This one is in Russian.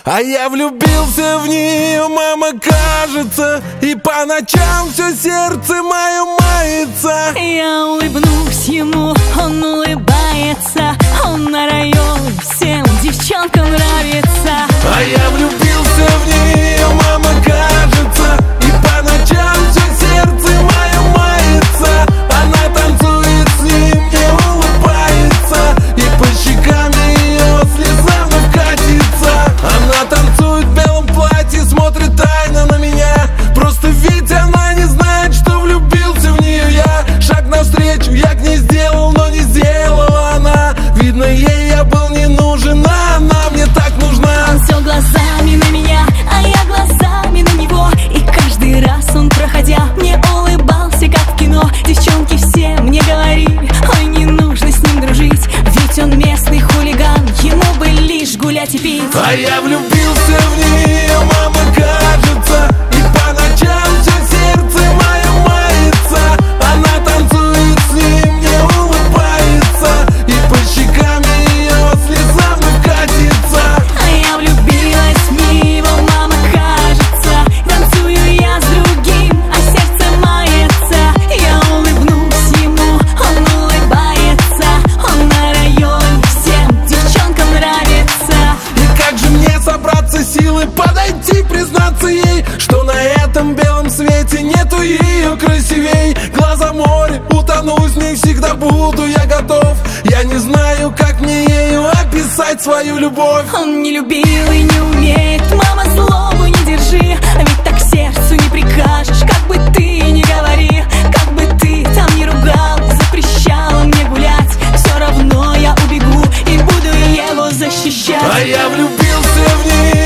А я влюбился в нее, мама, кажется, и по ночам все сердце мое мается. Я улыбнусь ему, он улыбается, он на район, всем девчонкам нравится. А я влюбился в нее, мама, кажется, и по ночам все сердце мое мается. Она танцует с ним, не улыбается, и по щекам ее слеза вновь катится. Она танцует в белом платье, смотрит тайно на меня. Просто ведь она не знает, что влюбился в нее я. Шаг навстречу я к ней сделал, но не сделала она. Видно, ей я был не нужен, а она мне так нужна. Он все глазами на меня, а я глазами на него. И каждый раз он, проходя, мне улыбался, как в кино. Девчонки все мне говорили, ой, не нужно с ним дружить, ведь он местный хулиган, ему бы лишь гулять и пить. А я влюбился в нее, мама, кажется, и по ночам все сердце мое мается. Она танцует с ним, не улыбается, и по щекам ее слеза вновь катится. А я влюбилась в него, мама, кажется, танцую я с другим, а сердце мается. Я улыбнусь ему, он улыбается, он на районе, всем девчонкам нравится. И как же мне собраться силы, подойти, признаться ей, что на этом белом свете нету ее красивей. Глаза море, утону с ней всегда буду я готов. Я не знаю, как мне ею описать свою любовь. Он не любил и не умеет, мама, злобу не держи, ведь так сердцу не прикажешь. Как бы ты ни говори, как бы ты там не ругал, запрещала мне гулять, все равно я убегу и буду его защищать. А я влюбился в нее,